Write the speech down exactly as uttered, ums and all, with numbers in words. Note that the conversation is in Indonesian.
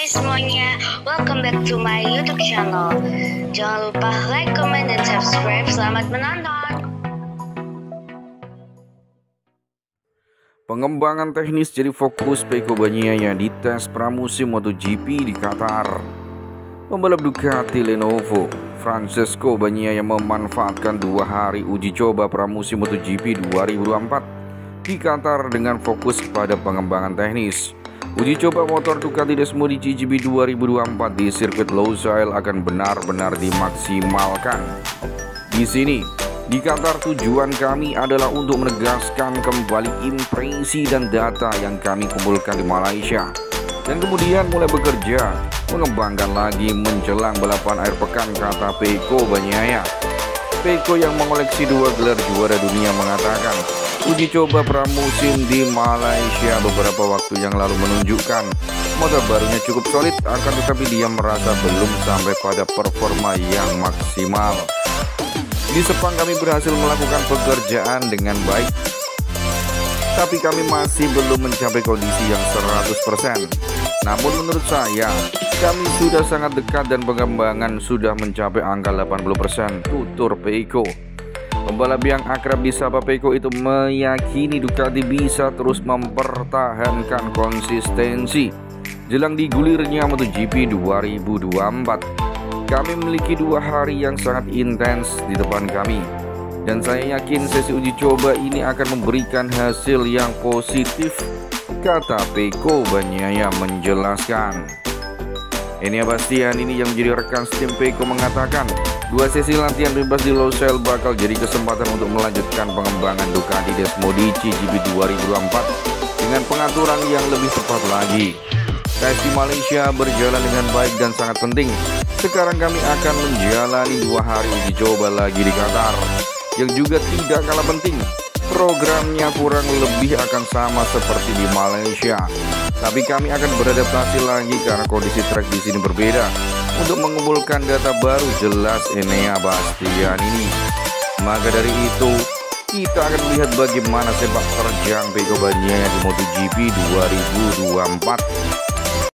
semuanya, welcome back to my YouTube channel. Jangan lupa like, comment, dan subscribe. Selamat menonton. Pengembangan teknis jadi fokus Pecco Bagnaia di tes pramusim MotoGP di Qatar. Pembalap Ducati Lenovo Francesco Bagnaia memanfaatkan dua hari uji coba pramusim MotoGP dua ribu dua puluh empat di Qatar dengan fokus pada pengembangan teknis. Uji coba motor Ducati Desmo di G P dua ribu dua puluh empat di sirkuit Losail akan benar-benar dimaksimalkan. Di sini, di Qatar, tujuan kami adalah untuk menegaskan kembali impresi dan data yang kami kumpulkan di Malaysia, dan kemudian mulai bekerja mengembangkan lagi menjelang balapan akhir pekan, kata Pecco Bagnaia. Pecco yang mengoleksi dua gelar juara dunia mengatakan, uji coba pramusim di Malaysia beberapa waktu yang lalu menunjukkan motor barunya cukup solid, akan tetapi dia merasa belum sampai pada performa yang maksimal. Di Sepang kami berhasil melakukan pekerjaan dengan baik, tapi kami masih belum mencapai kondisi yang seratus persen. Namun menurut saya, kami sudah sangat dekat dan pengembangan sudah mencapai angka delapan puluh persen, tutur Pecco. Pembalap yang akrab disapa Pecco itu meyakini Ducati bisa terus mempertahankan konsistensi jelang digulirnya MotoGP dua ribu dua puluh empat. Kami memiliki dua hari yang sangat intens di depan kami, dan saya yakin sesi uji coba ini akan memberikan hasil yang positif, kata Pecco Bagnaia menjelaskan. Enia Bastian ini yang menjadi rekan tim Pecco mengatakan, dua sesi latihan bebas di Losail bakal jadi kesempatan untuk melanjutkan pengembangan Ducati Desmo di G P dua ribu dua puluh empat dengan pengaturan yang lebih tepat lagi. Tes di Malaysia berjalan dengan baik dan sangat penting. Sekarang kami akan menjalani dua hari uji coba lagi di Qatar, yang juga tidak kalah penting. Programnya kurang lebih akan sama seperti di Malaysia, tapi kami akan beradaptasi lagi karena kondisi trek di sini berbeda untuk mengumpulkan data baru, jelas Enia Bastian ini. Maka dari itu, kita akan melihat bagaimana sepak terjang Pecco Bagnaia di MotoGP dua ribu dua puluh empat.